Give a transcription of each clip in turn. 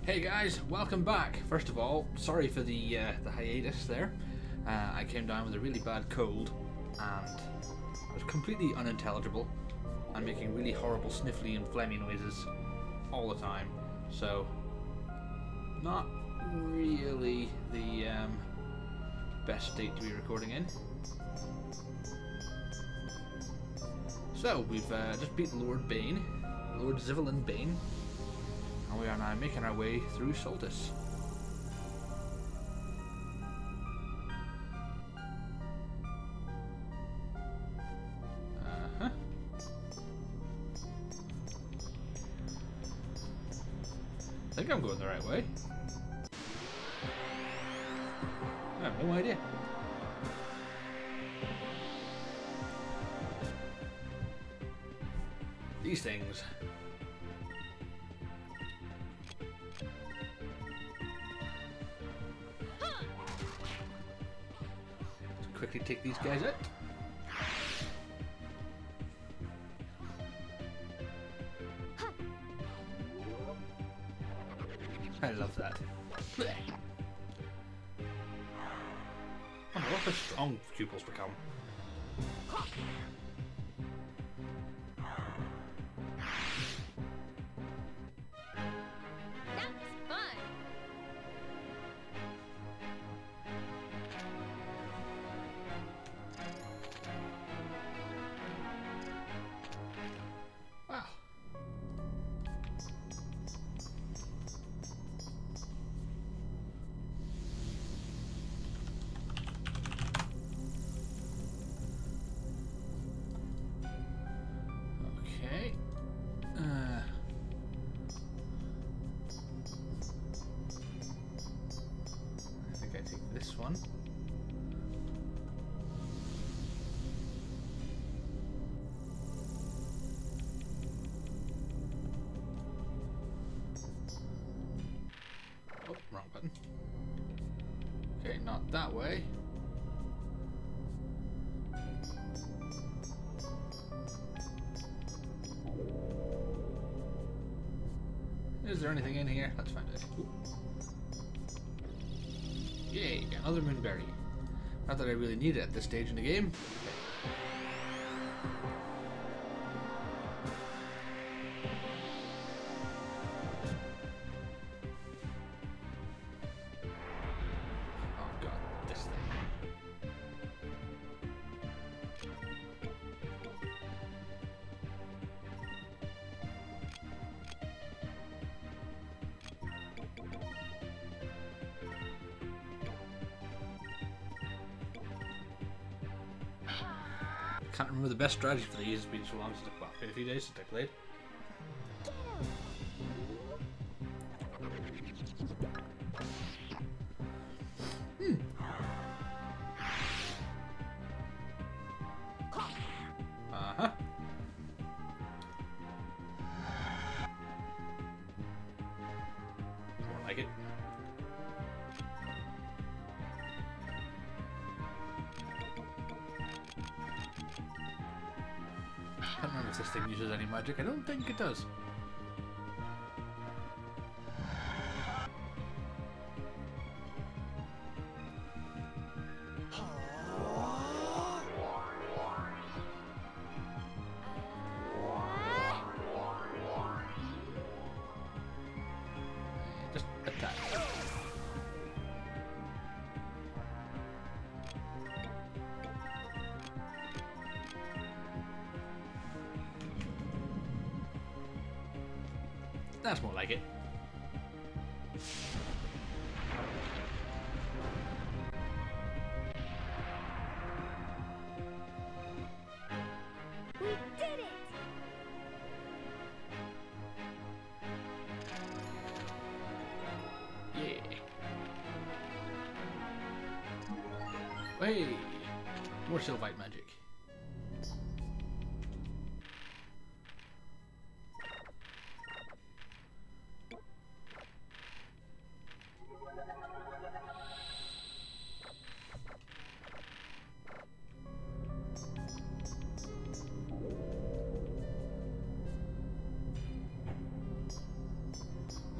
Hey guys, welcome back. First of all, sorry for the hiatus there. I came down with a really bad cold and I was completely unintelligible and making really horrible sniffly and phlegmy noises all the time. So, not really the best state to be recording in. So, we've just beat Lord Bane, Lord Zivelin Bane. And we are now making our way through Soltis. Uh-huh. I think I'm going the right way. I have no idea. These things. Quickly take these guys out. I love that. Oh, look how strong pupils become. This one. Oh, wrong button. Okay, not that way. Is there anything in here? Let's find out. Ooh. Yay, another moonberry. Not that I really need it at this stage in the game. Oh god, this thing. Can't remember the best strategy for these. It's been so long since well, been a few days since I played. Uh-huh. More like it. I don't remember if this thing uses any magic. I don't think it does. Just attack. That's more like it. We did it! Yeah. Hey! More Sylvite magic.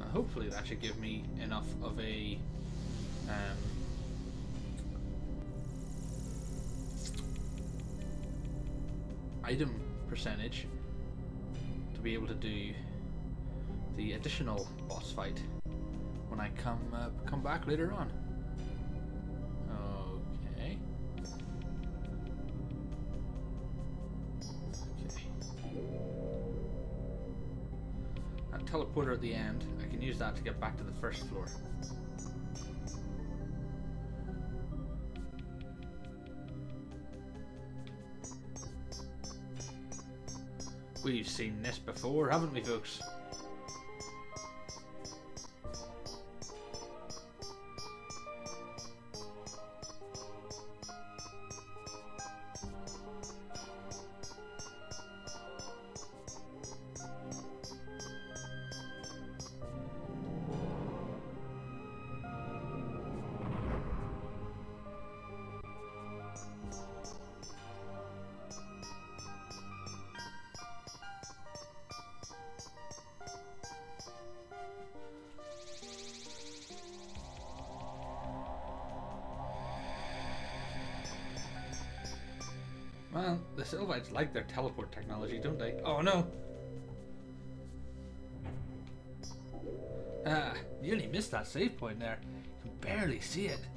Hopefully that should give me enough of a item percentage to be able to do the additional boss fight when I come back later on. Okay. That teleporter at the end, I can use that to get back to the first floor. We've seen this before, haven't we, folks? Well, the Sylvites like their teleport technology, don't they? Oh no! Ah, nearly missed that save point there. You can barely see it.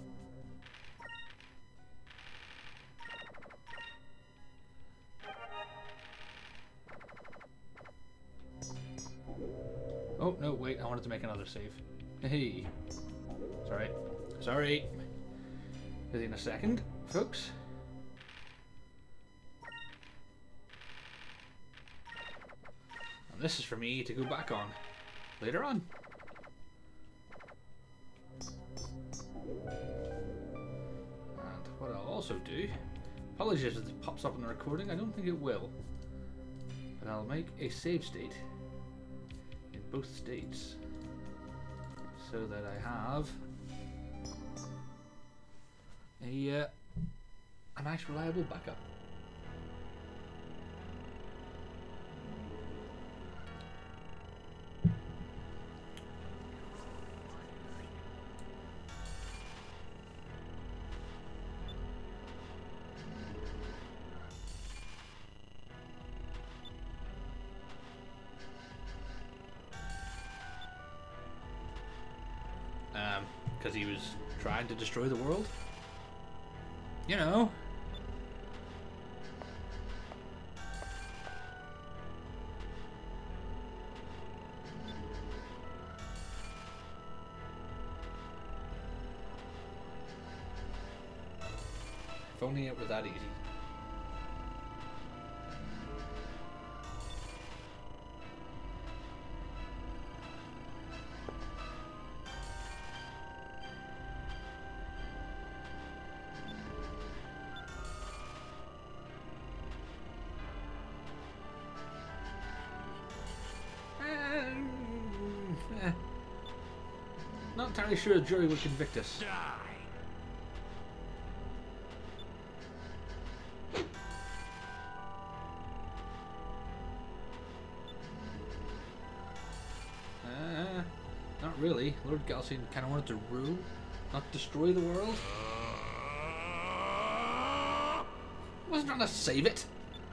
Oh, no, wait, I wanted to make another save. Hey. Sorry. Sorry. Busy in a second, folks. This is for me to go back on later on. And what I'll also do, apologies if it pops up in the recording, I don't think it will, but I'll make a save state in both states so that I have a nice reliable backup. Because he was trying to destroy the world. You know. If only it were that easy. Not entirely sure the jury would convict us. Not really. Lord Galcian kind of wanted to rule, not destroy the world. Wasn't trying to save it.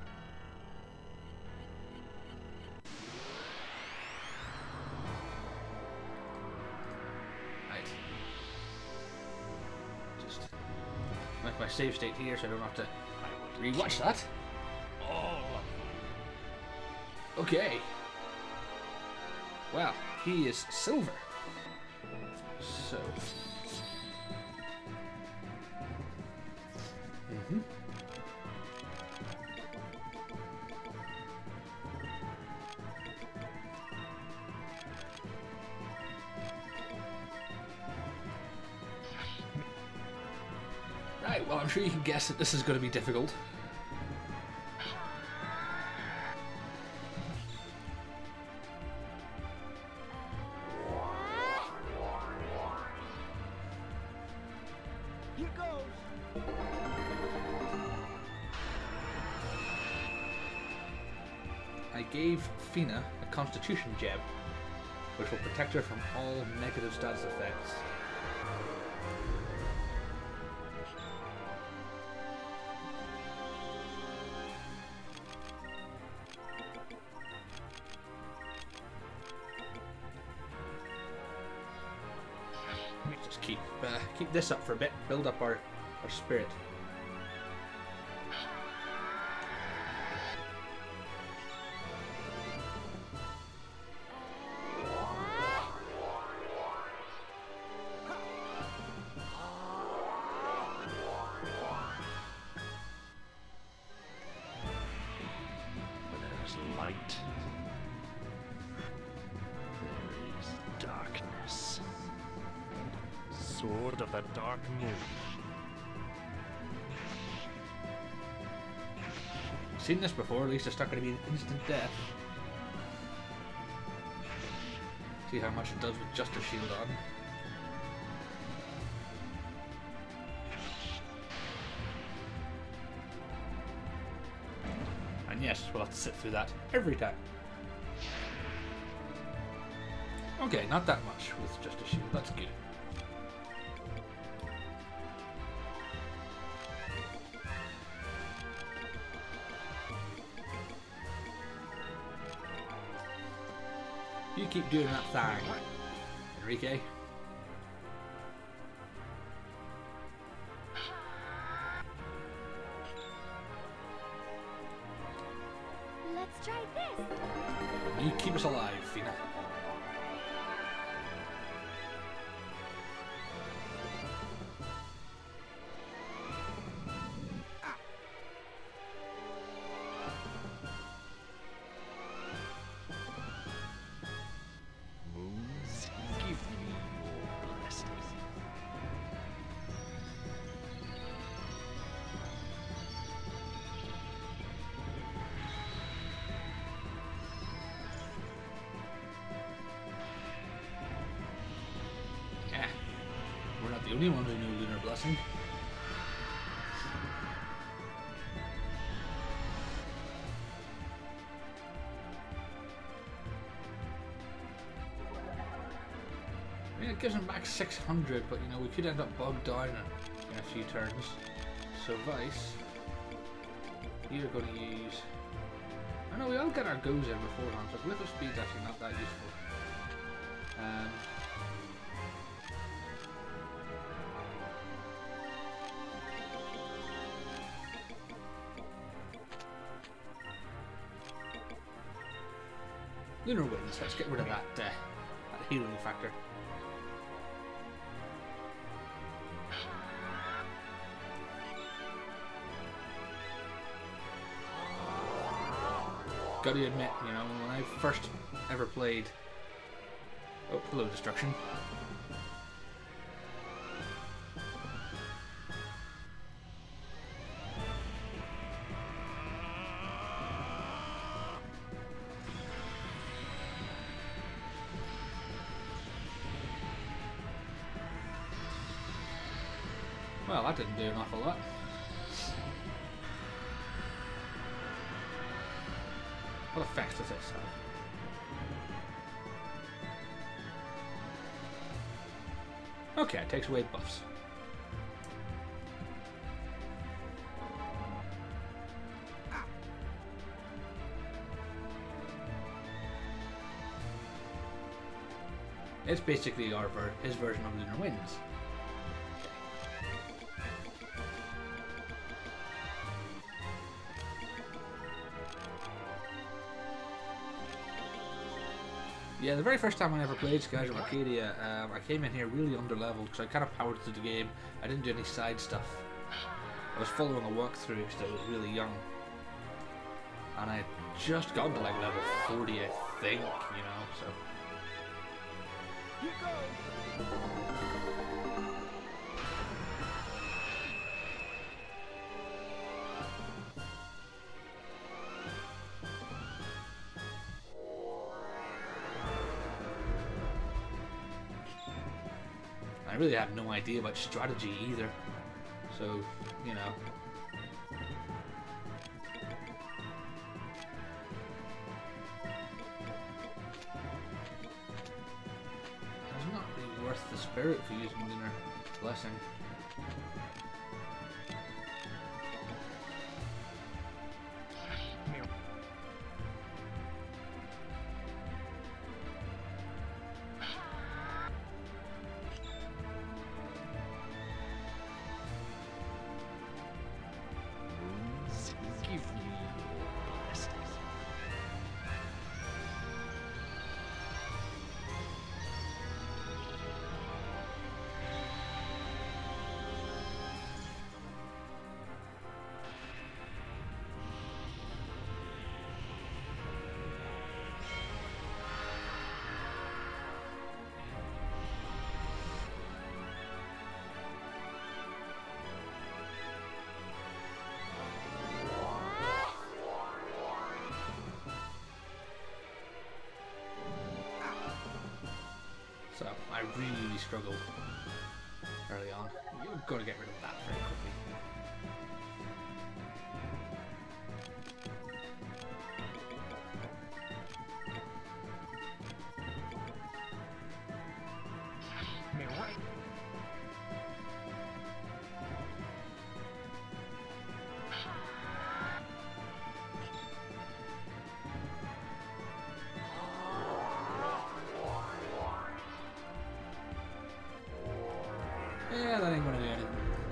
My save state here so I don't have to rewatch that. Okay. Well, he is silver. So. Right, well, I'm sure you can guess that this is going to be difficult. Here goes. I gave Fina a constitution gem. which will protect her from all negative status effects. Just keep this up for a bit, build up our spirit. Light. There is darkness. Sword of the Dark Moon. Seen this before, at least it's not going to be instant death. See how much it does with just a shield on. And yes, we'll have to sit through that every time. Okay, not that much with just a shield, that's good. You keep doing that thing, Enrique. Let's try this. You keep us alive, Fina. Moons, give me your blessing. Yeah, we're not the only ones who know Lunar Blessing. I mean, it gives him back 600, but you know, we could end up bogged down in a few turns. So Vice, you're going to use... I know we all get our goes in beforehand, so Blither Speed's actually not that useful. Lunar Winds, let's get rid of that healing factor. Gotta admit, you know, when I first ever played... Oh, hello, Destruction. Well, that didn't do an awful lot. What effects does this have? Okay, it takes away buffs. It's basically his version of Lunar Winds. Yeah, the very first time I ever played Skies of Arcadia, I came in here really underleveled because I kind of powered through the game. I didn't do any side stuff. I was following a walkthrough because I was really young. And I had just gotten to like level 40, I think, you know, so... You go. I really had no idea about strategy either, so, you know. spirit for using lunar blessing. Give me your blessings. So I really struggled early on. You've got to get rid of that very quickly. Me right. Yeah, that ain't gonna do anything.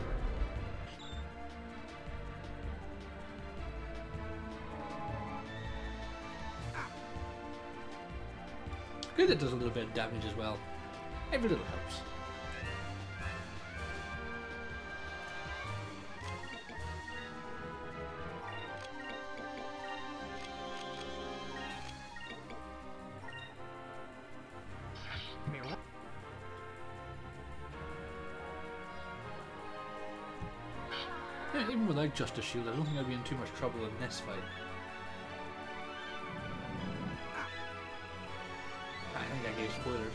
Good, it does a little bit of damage as well. Every little helps. Me right. Yeah, even without just a shield, I don't think I'd be in too much trouble in this fight. I think I gave spoilers.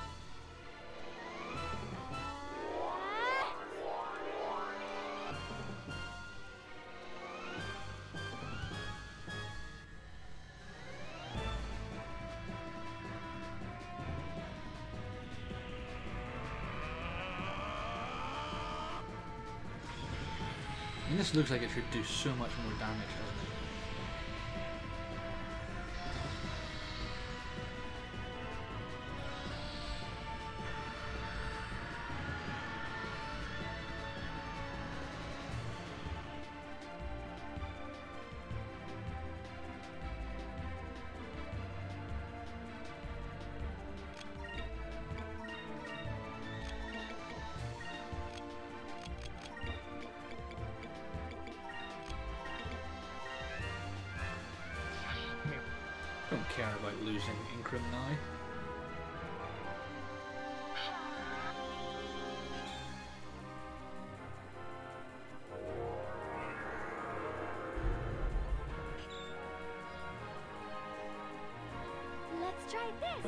I mean, this looks like it should do so much more damage, doesn't it? Don't care about losing Incrim now. Let's try this.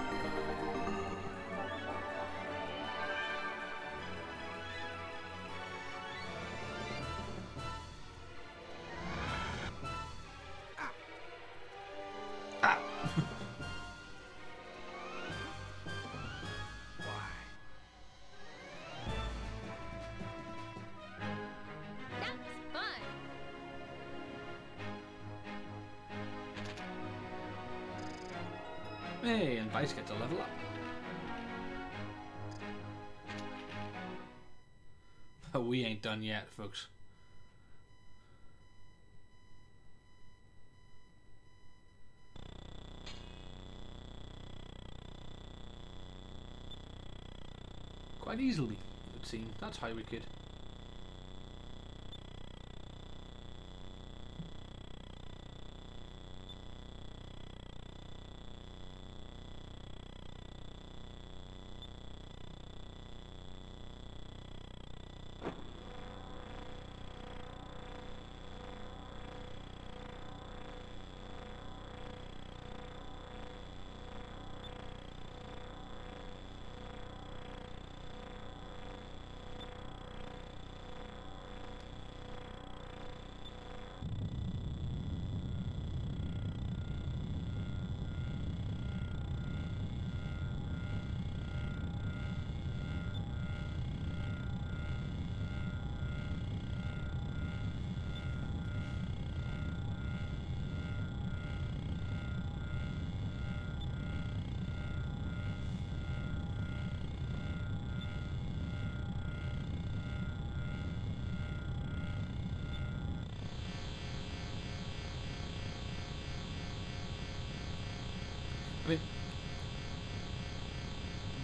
That was fun. Hey, and Vice gets a level up. But we ain't done yet, folks. Quite easily, it would seem. That's how we could.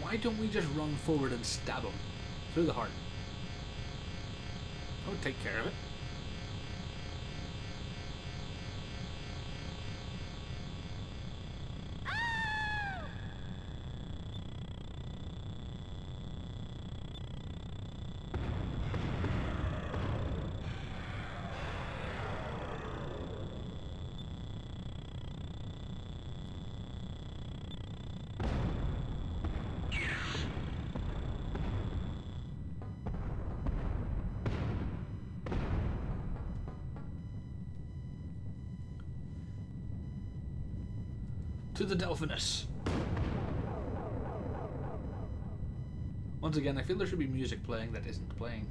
Why don't we just run forward and stab him through the heart? That would take care of it. To the Delphinus. Once again, I feel there should be music playing that isn't playing.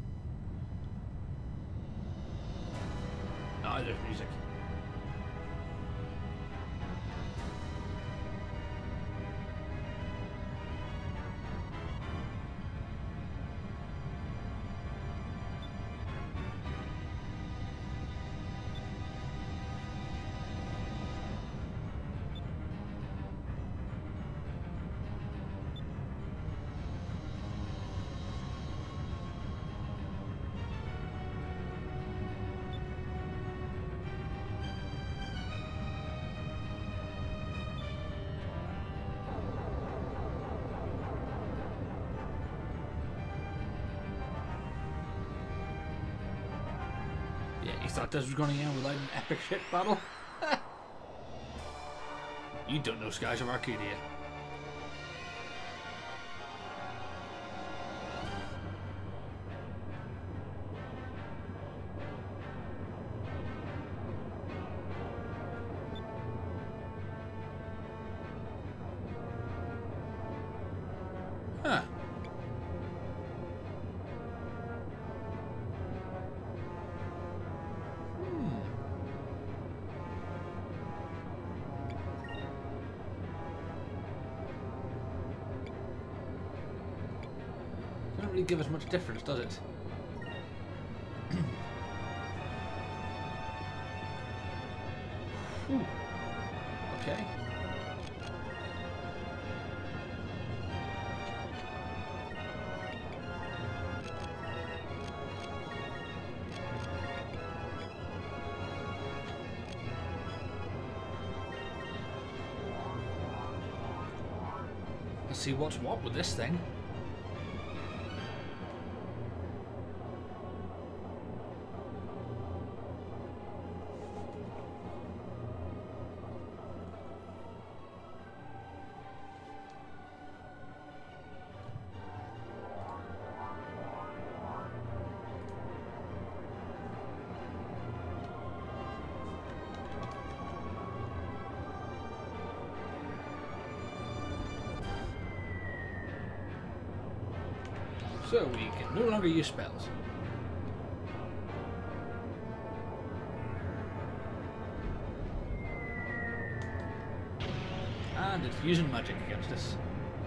Ah, there's music. Yeah, you thought this was going to end without an epic shit battle? You don't know Skies of Arcadia. Huh. Doesn't really give us much difference, does it? Whew. Okay. Let's see what's what with this thing. So we can no longer use spells. And it's using magic against us.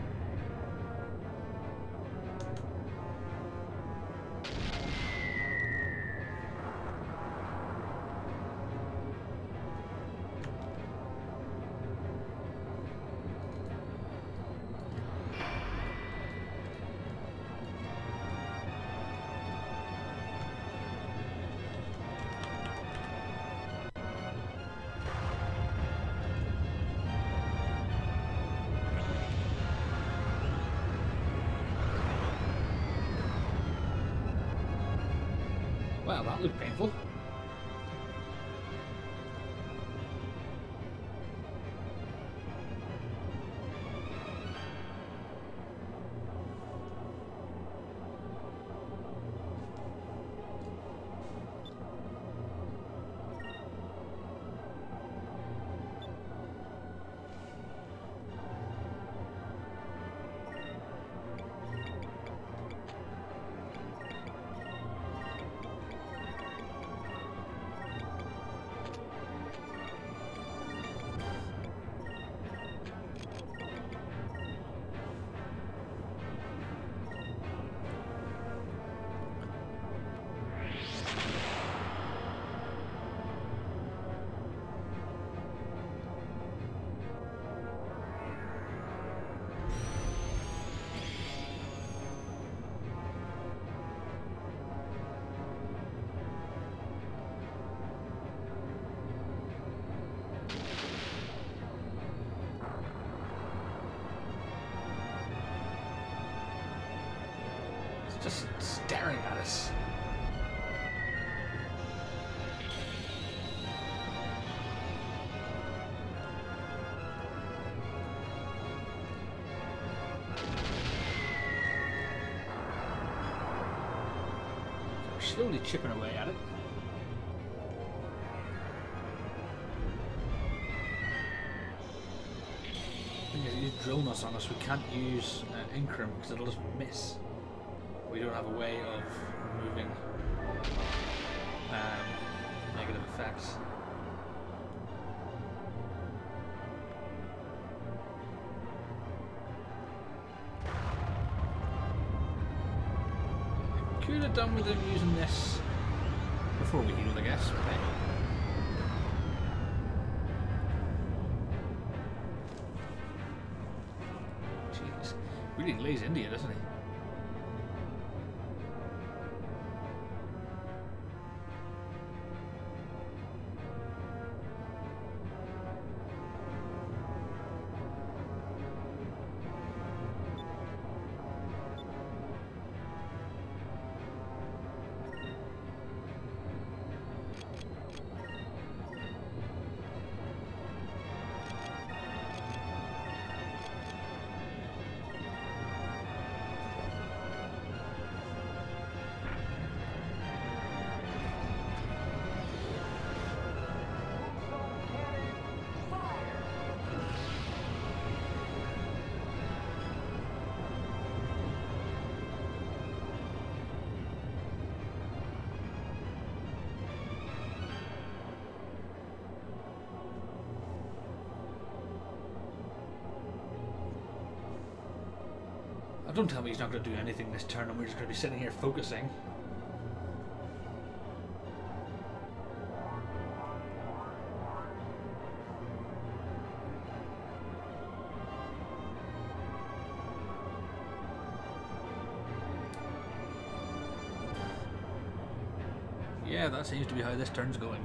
Well, that looked painful. just staring at us. So we're slowly chipping away at it. Use drill nuts on us, we can't use Incrum because it'll just miss. We don't have a way of removing negative effects. Could have done with him using this before we healed, I guess. Okay. Really lays into you, doesn't he? Don't tell me he's not going to do anything this turn and we're just going to be sitting here focusing. Yeah, that seems to be how this turn's going.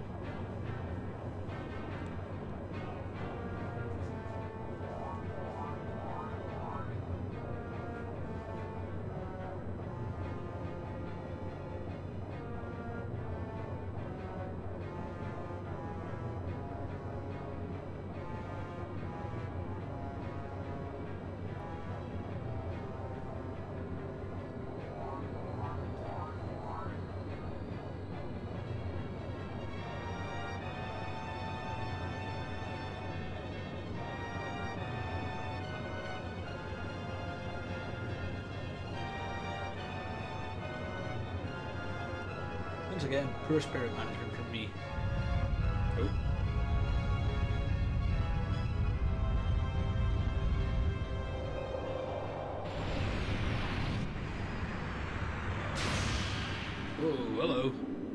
Once again, poor spirit management from me. Oh. Whoa, hello.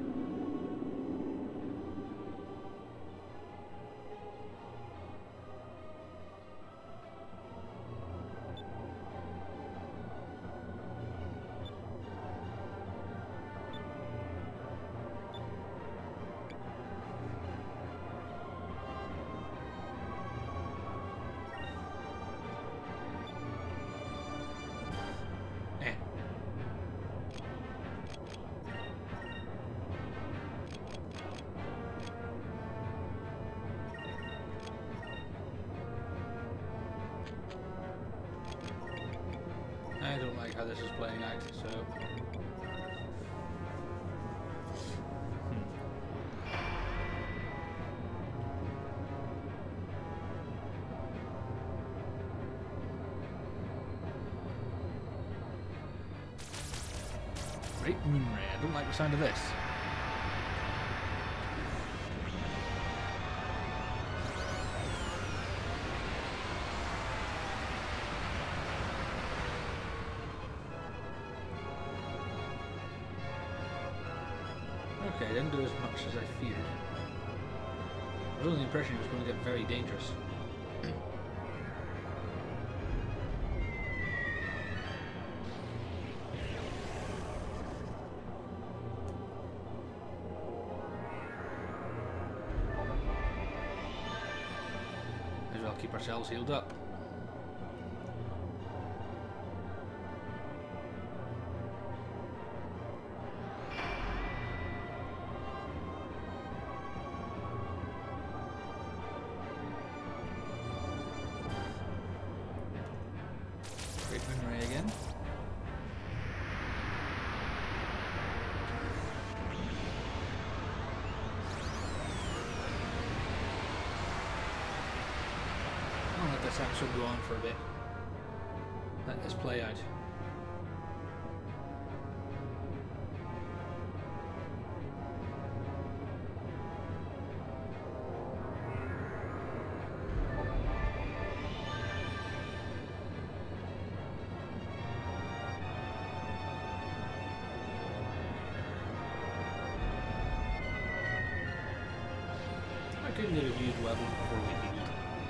I don't like how this is playing out, so... Great Moon Ray, I don't like the sound of this. Okay, I didn't do as much as I feared. I was under the impression it was going to get very dangerous. May as well keep ourselves healed up. ray again. I'll let this episode go on for a bit. Let this play out. I couldn't get a viewed level before we healed.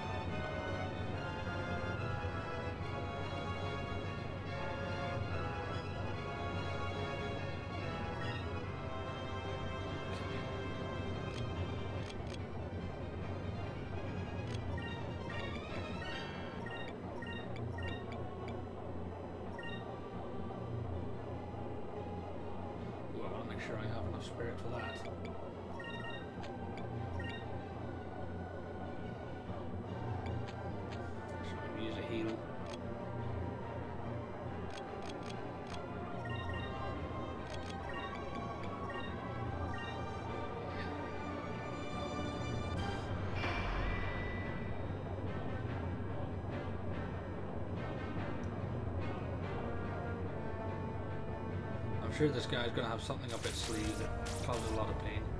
Ooh, I want to make sure I have enough spirit for that. Use a heal. I'm sure this guy's gonna have something up its sleeve that causes a lot of pain.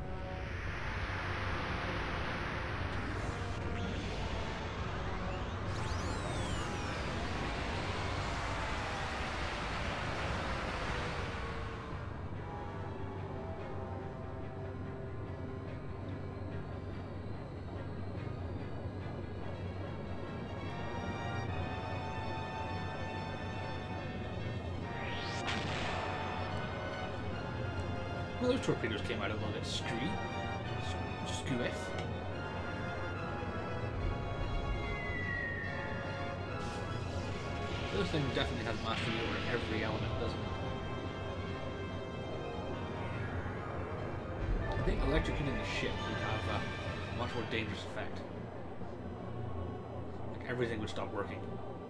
Well, those torpedoes came out a little bit skewy. This thing definitely has mastery over every element, doesn't it? I think electrocuting the ship would have a much more dangerous effect. Like everything would stop working.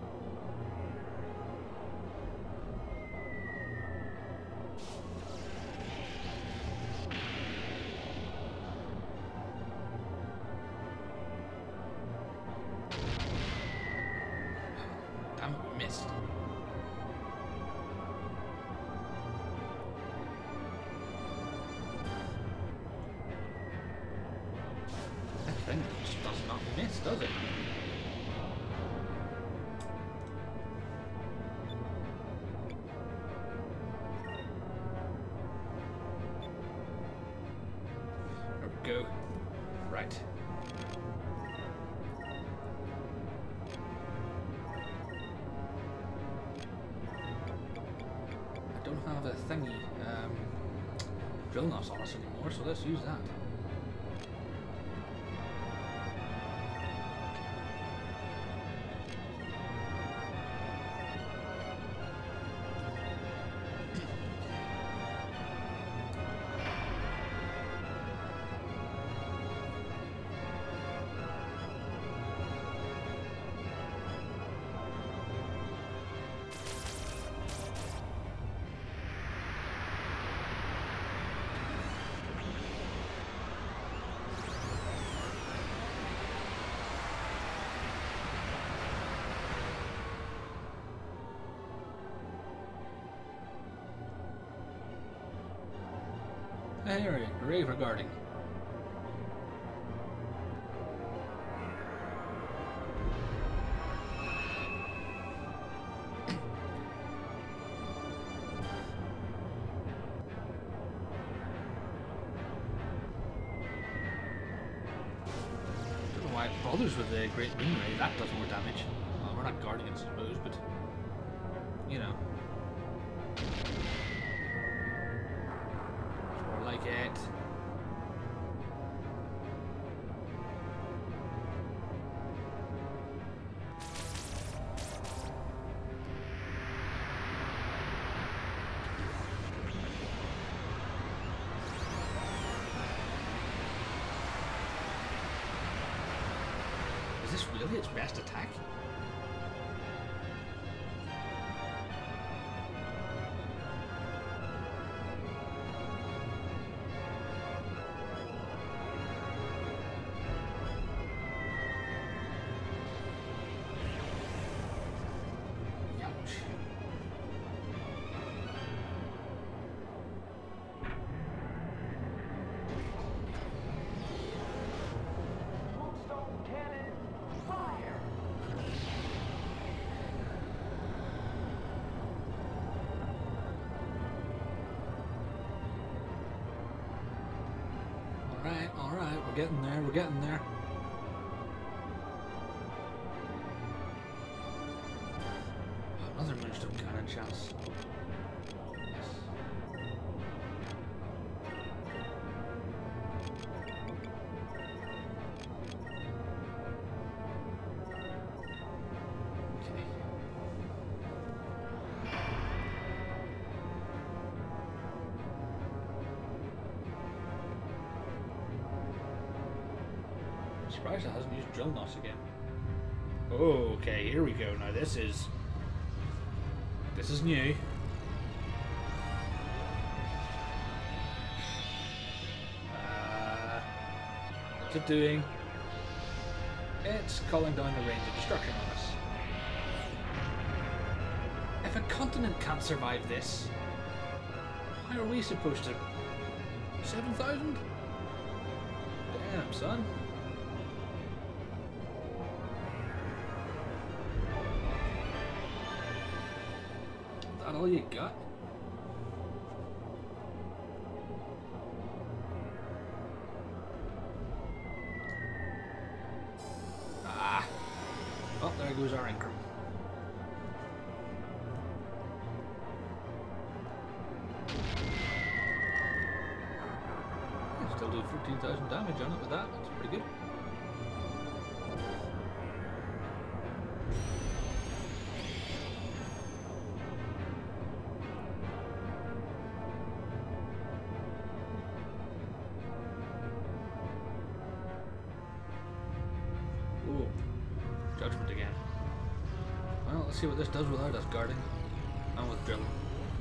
Damn it, we missed. That thing just does not miss, does it? There we go. Right. I don't have a thingy, drill nuts on us anymore, so let's use that. Anyway, rave regarding. Don't know why it bothers with the Great Moon Ray. That does more damage. Well, we're not Guardians, I suppose, but you know. Like it. Is this really its best attack? Alright, we're getting there, we're getting there. Another moonstone cannon chance. Yes. Okay. I'm surprised it hasn't used drill knots again. Okay, here we go. Now this is new. What's it doing? It's calling down the range of destruction on us. If a continent can't survive this, how are we supposed to? 7,000? Damn, son. That all you got? Ah. Oh, there goes our income. Still do 14,000 damage on it with that. That's pretty good. Ooh, judgment again. Well, let's see what this does without us guarding and with drilling.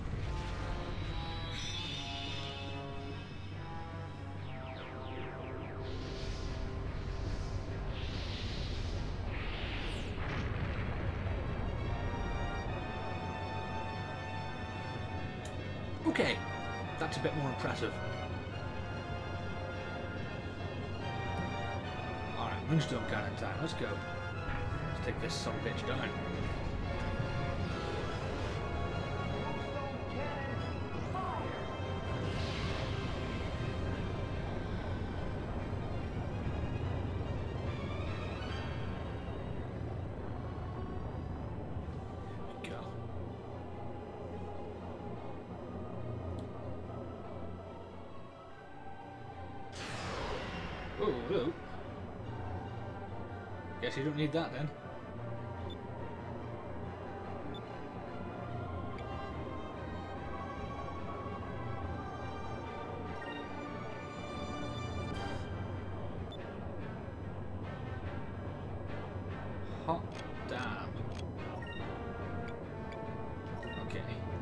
Okay, that's a bit more impressive. Alright, moonstone cannon time, let's go. Let's take this son of a bitch down. Oh, hello. Guess you don't need that then. Hot damn. Okay.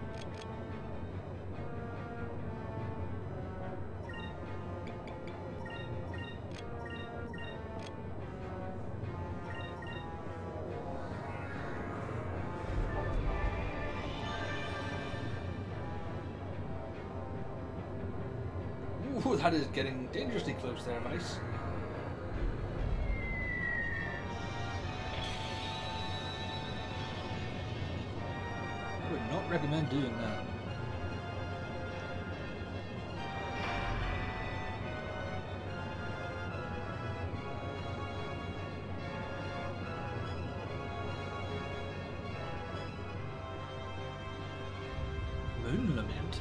Ooh, that is getting dangerously close there, Vice. I would not recommend doing that. Moon Lament.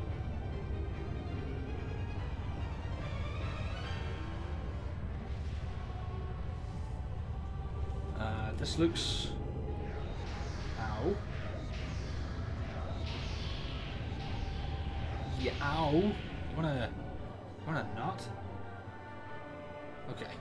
This looks... Ow. Yeah, ow. You wanna not? Okay.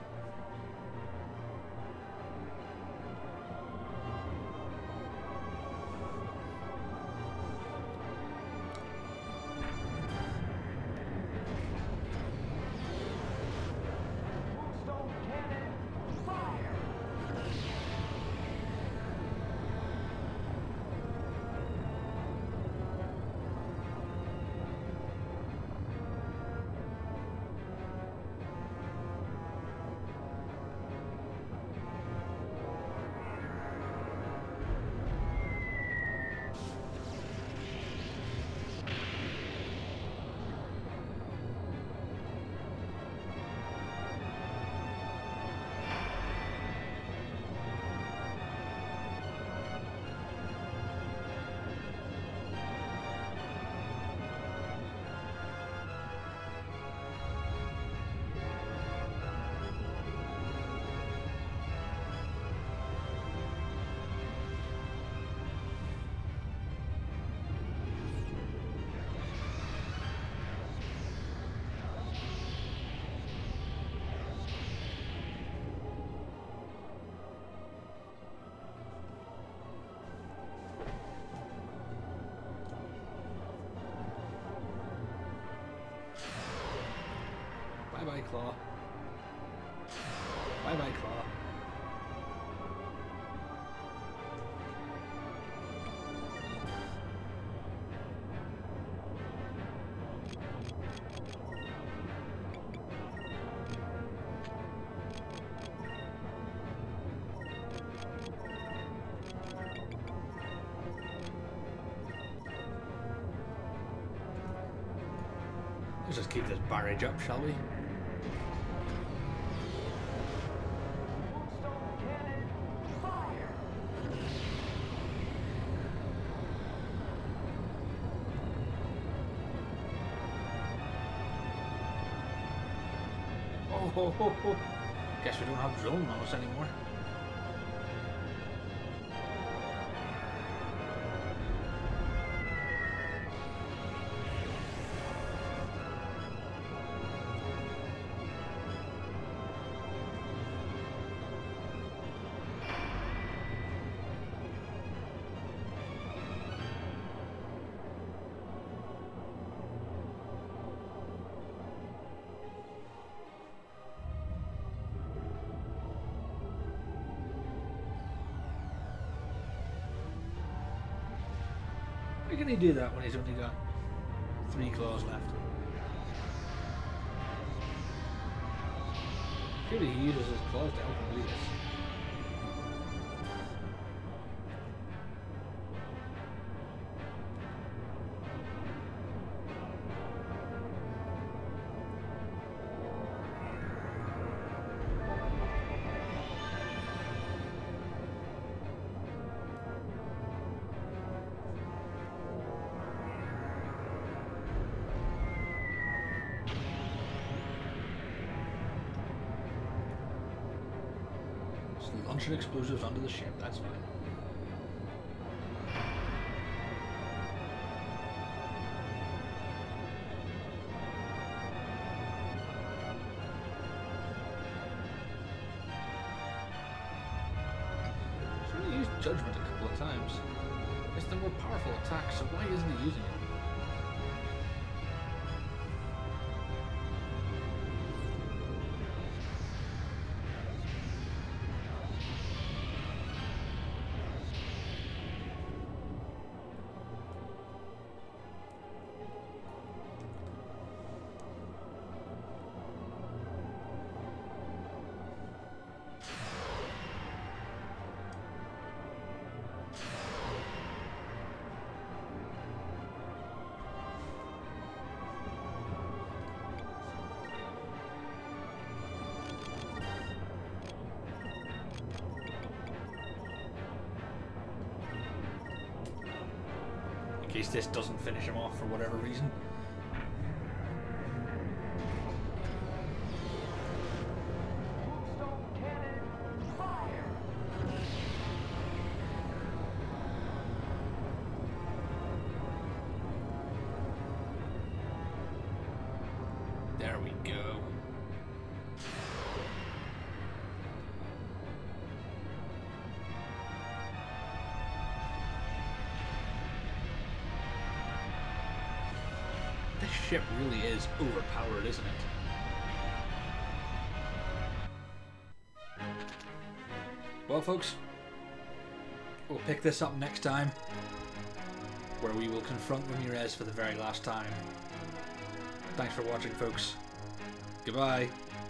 Bye bye, Claw. Bye bye, Claw. Let's just keep this barrage up, shall we? Oh, ho, ho, ho. Guess we don't have drone on us anymore. How can he do that when he's only got 3 claws left? Surely he uses his claws to help him do this. Launching explosives onto the ship, that's fine. He's already used Judgment a couple of times. It's the more powerful attack, so why isn't he using it? In case this doesn't finish him off for whatever reason. There we go. This ship really is overpowered, isn't it? Well, folks, we'll pick this up next time, where we will confront Ramirez for the very last time. Thanks for watching, folks. Goodbye.